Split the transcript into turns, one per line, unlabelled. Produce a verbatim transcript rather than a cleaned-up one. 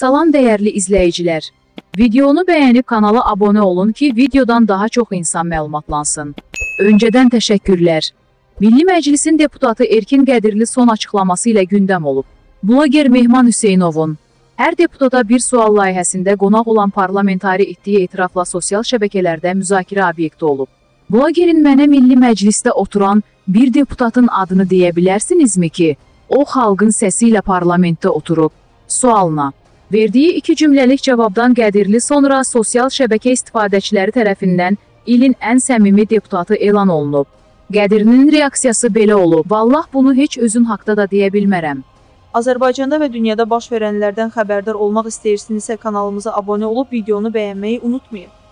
Salam dəyərli izləyicilər. Videonu bəyənib kanala abunə olun ki, videodan daha çox insan məlumatlansın. Öncədən təşəkkürlər. Milli Məclisin deputatı Erkin Qədirli son açıqlaması ilə gündəm olub. Bloger Mehman Hüseynovun hər deputata bir sual layihəsində qonaq olan parlamentari etdiyi etirafla sosial şəbəkələrdə müzakirə obyekti olub. Blogerin mənə Milli Məclisdə oturan bir deputatın adını deyə bilərsinizmi ki, o xalqın səsi ilə parlamentdə oturub? Sualına verdiyi iki cümləlik cavabdan Qədirli sonra sosial şəbəkə istifadəçiləri tərəfindən ilin ən səmimi deputatı elan olunub. Qədirlinin reaksiyası belə olub: "Vallah bunu heç özün haqda da deyə bilmərəm."
Azərbaycanda və dünyada baş verənlərdən xəbərdar olmaq istəyirsinizsə kanalımıza abunə olub videonu bəyənməyi unutmayın.